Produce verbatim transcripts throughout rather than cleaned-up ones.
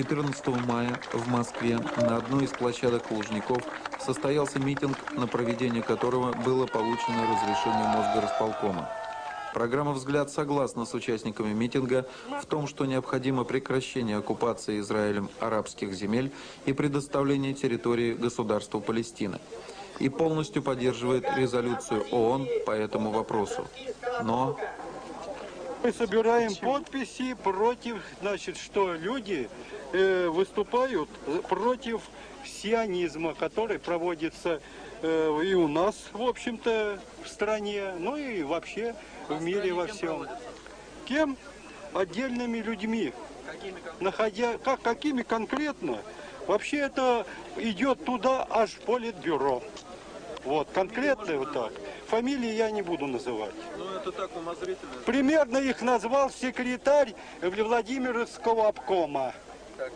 четырнадцатого мая в Москве на одной из площадок Лужников состоялся митинг, на проведение которого было получено разрешение Мосгорисполкома. Программа «Взгляд» согласна с участниками митинга в том, что необходимо прекращение оккупации Израилем арабских земель и предоставление территории государству Палестина. И полностью поддерживает резолюцию ООН по этому вопросу. Но... Мы собираем подписи против, значит, что люди э, выступают против сионизма, который проводится э, и у нас, в общем-то, в стране, ну и вообще в мире во всем. Кем? Отдельными людьми. Находя, как, какими конкретно? Вообще это идет туда аж в Политбюро. Вот, конкретно вот так. Фамилии я не буду называть. Ну, это так умозрительно. Примерно их назвал секретарь Владимировского обкома. Так.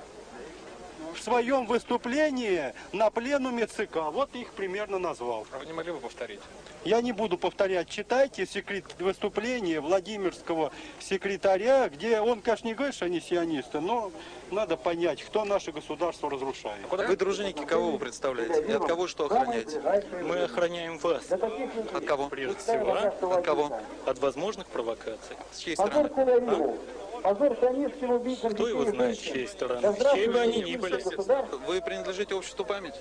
В своем выступлении на пленуме ЦК. Вот их примерно назвал. А вы не могли бы повторить? Я не буду повторять. Читайте секрет... выступление Владимирского секретаря, где он, конечно, не говорит, что они сионисты, но надо понять, кто наше государство разрушает. Вы дружинники кого вы представляете? И от кого что охраняете? Мы охраняем вас. От кого? Прежде всего, а? От кого? От возможных провокаций. С чьей стороны? А? Кто его знает, с чьей стороны? С чьей бы они ни были. Вы принадлежите обществу «Память»?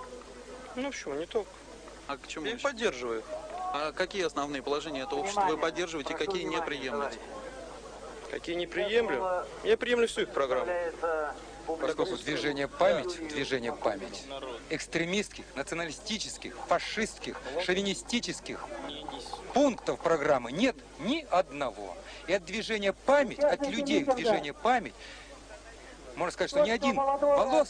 Ну почему, не только. А к чему? Я еще? поддерживаю их. А какие основные положения этого общества вы поддерживаете, какие не приемлете? Какие не приемлю? Я приемлю всю их программу. Поскольку движение «Память», движение «Память» экстремистских, националистических, фашистских, шовинистических пунктов программы нет ни одного. И от движения «Память», от людей к движению «Память», можно сказать, что ни один волос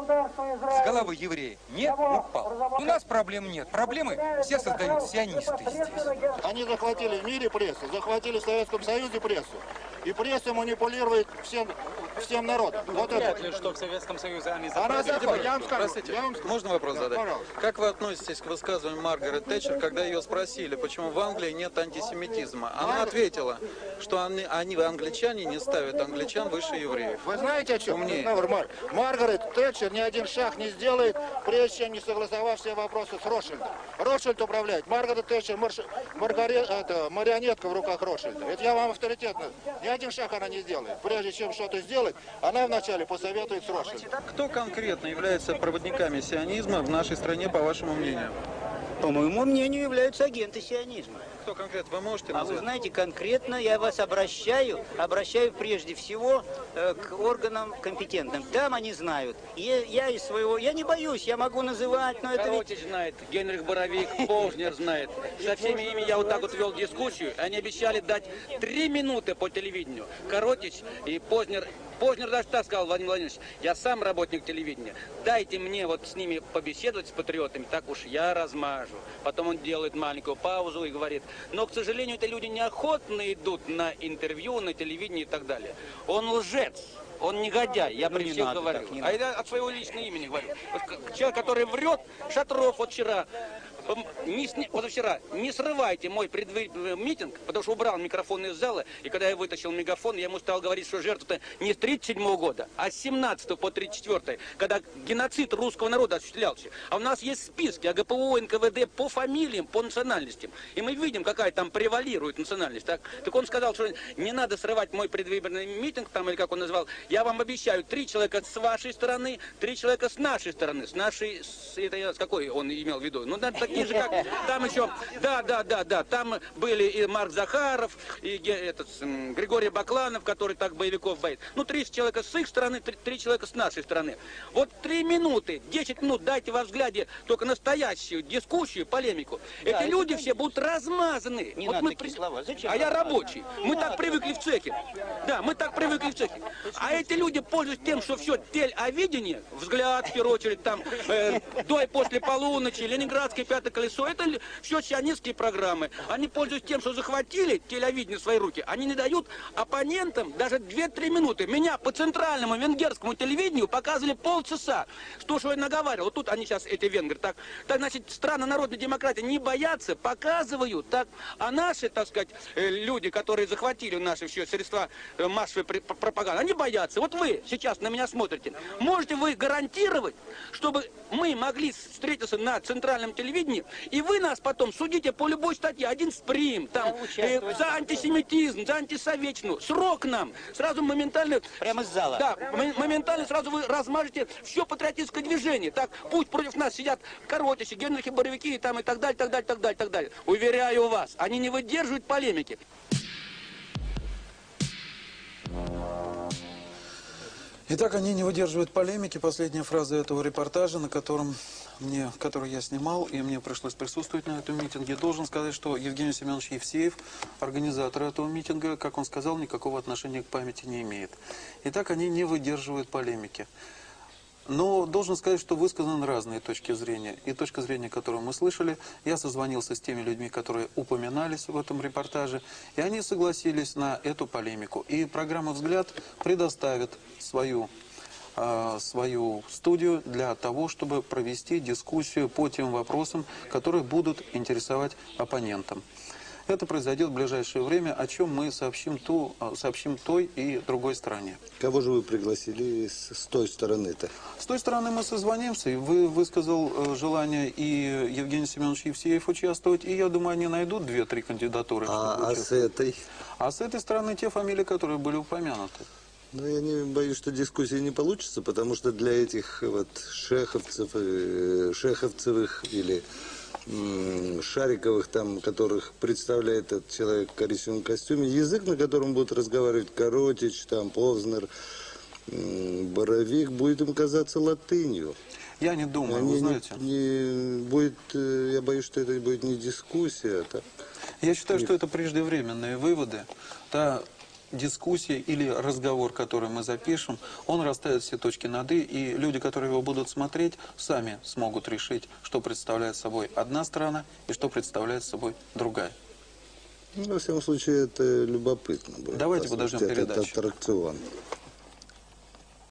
с головы еврея не упал. У нас проблем нет. Проблемы все создают сионисты здесь. Они захватили в мире прессу, захватили в Советском Союзе прессу. И пресса манипулирует всем, всем народом. Вот Вряд это. ли, что в Советском Союзе они Она захватила. Я вам скажу. Простите, я вам скажу. можно вопрос задать? Пожалуйста. Как вы относитесь к высказыванию Маргарет Тэтчер, когда ее спросили, почему в Англии нет антисемитизма? Она ответила, что они, они англичане, не ставят англичан выше евреев. Вы знаете о чем? Умнее. Мар... Маргарет Тэтчер ни один шаг не сделает, прежде чем не согласовав все вопросы с Ротшильдом. Ротшильд управляет. Маргарет Тэтчер марш... Маргарет... это, марионетка в руках Ротшильда. Это я вам авторитетно. Ни один шаг она не сделает. Прежде чем что-то сделать, она вначале посоветует с Ротшильдом. Кто конкретно является проводниками сионизма в нашей стране, по вашему мнению? По моему мнению, являются агенты сионизма. Кто конкретно? Вы можете А назвать? вы знаете, конкретно я вас обращаю, обращаю прежде всего э, к органам компетентным. Там они знают. Я, я из своего, я не боюсь, я могу называть, но это ведь... Коротич знает, Генрих Боровик, Познер знает. Со всеми ими я вот так вот вел дискуссию. Они обещали дать три минуты по телевидению. Коротич и Познер. Познер даже так сказал, Владимир Владимирович, я сам работник телевидения. Дайте мне вот с ними побеседовать, с патриотами, так уж я размажу. Потом он делает маленькую паузу и говорит, но, к сожалению, эти люди неохотно идут на интервью, на телевидение и так далее. Он лжец. Он негодяй, я Ну, при не всех надо говорю. так, не А я от своего личного имени говорю. Вот человек, который врет, Шатров вот вчера, не сни... позавчера, не срывайте мой предвыборный митинг, потому что убрал микрофон из зала, и когда я вытащил мегафон, я ему стал говорить, что жертва-то не с тридцать седьмого года, а с семнадцатого по тридцать четвёртый, когда геноцид русского народа осуществлялся. А у нас есть списки АГПУ, эн ка вэ дэ по фамилиям, по национальностям. И мы видим, какая там превалирует национальность. Так, так он сказал, что не надо срывать мой предвыборный митинг, там, или как он назвал, я вам обещаю, три человека с вашей стороны, три человека с нашей стороны. С нашей, с, это я, с какой он имел в виду? Ну, да, такие же, как там еще, да, да, да, да, там были и Марк Захаров, и этот, Григорий Бакланов, который так боевиков боит. Ну, тридцать человека с их стороны, три, три человека с нашей стороны. Вот три минуты, десять минут дайте во взгляде только настоящую дискуссию, полемику. Да, Эти люди это, все будут размазаны. Не вот надо мы такие при... слова. Зачем? А я рабочий. Мы так привыкли в цехе. Да, мы так привыкли в цехе. А эти люди пользуются тем, что все телеовидение, взгляд, в первую очередь, там, э, до и после полуночи, Ленинградской пятый «Пятое колесо». Это все сионистские программы. Они пользуются тем, что захватили телевидение в свои руки. Они не дают оппонентам даже две-три минуты. Меня по центральному венгерскому телевидению показывали полчаса. Что, что я наговаривал. Вот тут они сейчас, эти венгры, так, так значит, страны народной демократии не боятся, показывают. Так, а наши, так сказать, люди, которые захватили наши все средства массовой пропаганды, они боятся. Вот вы сейчас на меня смотрите. Можете вы гарантировать, чтобы мы могли встретиться на центральном телевидении, и вы нас потом судите по любой статье, один сприм, там, э, за антисемитизм, за антисоветчину, срок нам, сразу моментально... Прямо из зала. Да, моментально сразу вы размажете все патриотическое движение. Так, пусть против нас сидят Коротичи, Генрихи, Боровики и там и так далее, так далее, так далее, так далее. Уверяю вас, они не выдерживают полемики. Итак, они не выдерживают полемики. Последняя фраза этого репортажа, на котором мне, который я снимал, и мне пришлось присутствовать на этом митинге. Должен сказать, что Евгений Семенович Евсеев, организатор этого митинга, как он сказал, никакого отношения к памяти не имеет. Итак, они не выдерживают полемики. Но должен сказать, что высказаны разные точки зрения. И точка зрения, которую мы слышали, я созвонился с теми людьми, которые упоминались в этом репортаже, и они согласились на эту полемику. И программа «Взгляд» предоставит свою, э, свою студию для того, чтобы провести дискуссию по тем вопросам, которые будут интересовать оппонентам. Это произойдет в ближайшее время, о чем мы сообщим, ту, сообщим той и другой стороне. Кого же вы пригласили с, с той стороны-то? С той стороны мы созвонимся, и вы высказал желание и Евгений Семенович Евсеев участвовать, и я думаю, они найдут две-три кандидатуры. А, а с этой? А с этой стороны те фамилии, которые были упомянуты. Ну, я не боюсь, что дискуссии не получится, потому что для этих вот шеховцев, э, шеховцевых или Шариковых, там, которых представляет этот человек в коричневом костюме, язык, на котором будут разговаривать Коротич, там, Повзнер, Боровик, будет им казаться латынью. Я не думаю, Они вы знаете. Не, не будет, я боюсь, что это будет не дискуссия, а так. Я считаю, что это преждевременные выводы. Та дискуссия или разговор, который мы запишем, он расставит все точки над «и», и люди, которые его будут смотреть, сами смогут решить, что представляет собой одна сторона и что представляет собой другая. Ну, во всяком случае, это любопытно. Давайте подождем передачу. Это аттракцион.